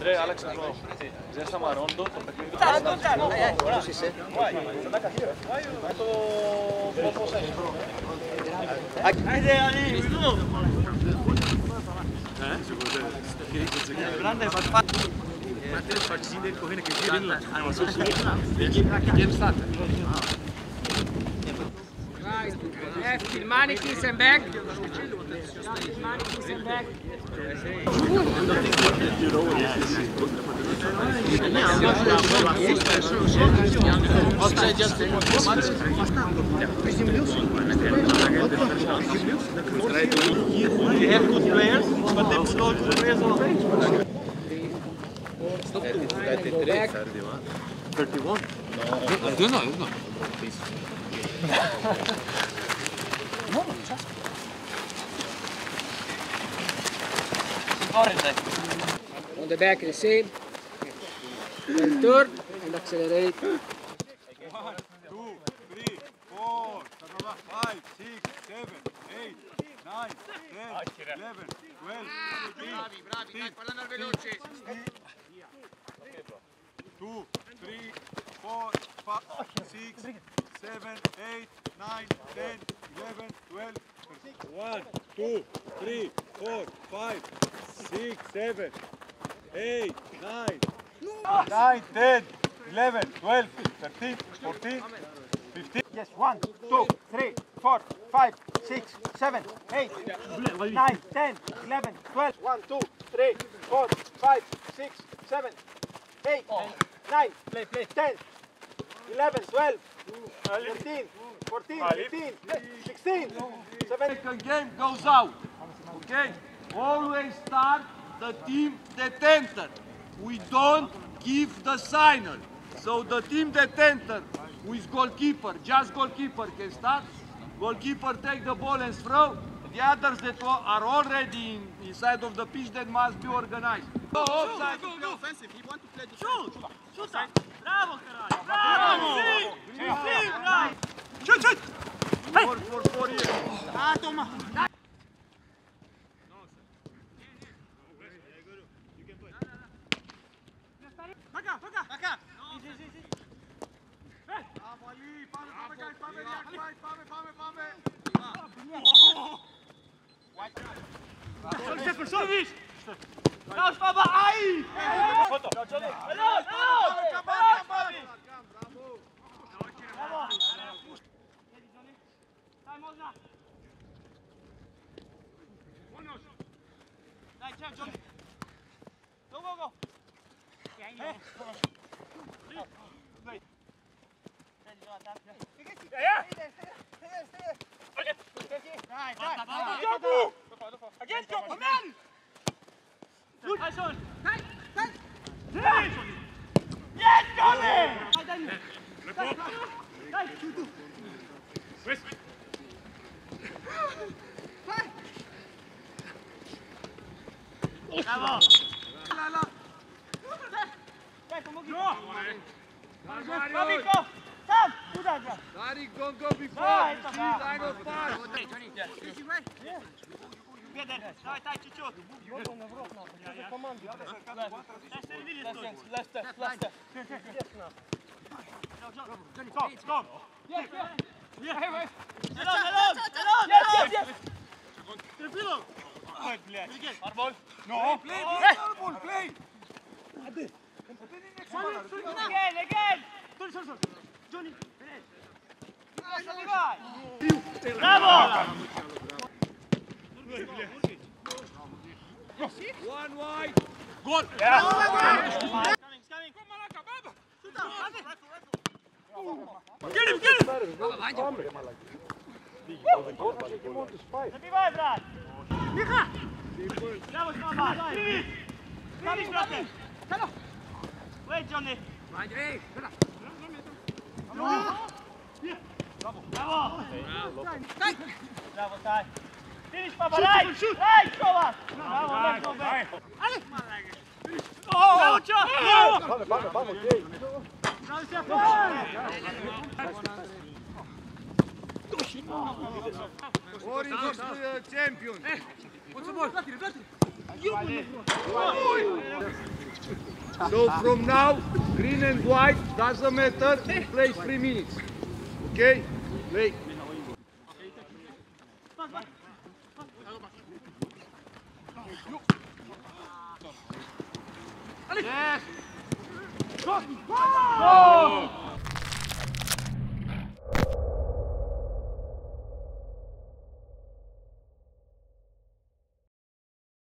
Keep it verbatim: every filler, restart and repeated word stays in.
Andrei, Alex, взял сама Рондо. Total, total. Ai, ai. Così se. Ajde, Ali, tu. Grande fa. Ma te facci sin del correre che gira là. Ah, ma sono su. Game start. Left, il mannequins and back. Mannequins and back. They have good players, but they put all good players on the bench. thirty-one? No, no, no. On the back the same. Then turn and accelerate. One, two, three, four, five, six, seven, eight, nine, ten, eleven, twelve, thirteen, fourteen, two, three, four, five, six, seven, eight, nine, ten, eleven, twelve, thirteen. One, two, three, four, five, six, seven, eight, nine, nine, ten, eleven, twelve, thirteen, fourteen, fifteen. Yes, one, two, three, four, five, six, seven, eight, nine, ten, eleven, twelve. One, two, three, four, five, six, seven, eight, nine, ten, eleven, twelve, thirteen, fourteen, fifteen, sixteen, seventeen. Second game goes out. Okay? Always start the team that enter. We don't give the signal. So the team that enter with goalkeeper, just goalkeeper can start. Goalkeeper take the ball and throw. The others that are already in, inside of the pitch that must be organized. Go offside. Go, go, offensive. He want to play the shoot. Shoot. Bravo, caralho. Bravo. Sim. Sim, bravo. Shoot, shoot. For, for four years. Ah, toma. Acá, acá. Acá. Sí, sí, sí. Vamos aí, pame, pame, guys, pame, pame, pame, pame, pame. Sol, sol, Finish. Não, Faba, aí. Foto. Não, não, não. Bravo. Daj, można. Daj, ciao, Johnny. Go, go, go. Hey. Hey. Ja, ja. Again, come on. Goed, hij zo'n. Kijk, kijk. Yes, Johnny. Kijk, kijk, doe, doe. West. Bravo. La, la. Kijk, kom ook hier. Fabico. Sam, doe dat. Dari, go, go before. See line of pass. Biedę, daj, daj, ciut. Wrogo na wrog na, to za komandy. Left step, left step. Jest na. Stop, stop. Yes, yes. Yes, yes. Elon, Elon, Elon. Yes, yes, yes. Trefilo. Oj, блядь. Arbol. No, play, play, ball, play. Again, again. Sorry, sorry, sorry. Johnny. Bravo. One wide. Goal. Yeah. Coming, coming. Come on, Baba. Shoot out. Get him, get him. Zabivaj, brat. Micha. Bravo, Smaba. Finish. Finish, brate. Wait, Johnny. Bravo. Bravo. Bravo, Ty. Finish, Papa. Right. Right, Thomas. Bravo, let's go back. Ale. Bravo, Chuck. Πάμε, πάμε, πάμε, okay. Bravo, Chuck. Orange goes to the champion. What's the ball? Platine, platine. So from now, green and white doesn't matter. We play three minutes. Okay? Play. Yes. Go. Go.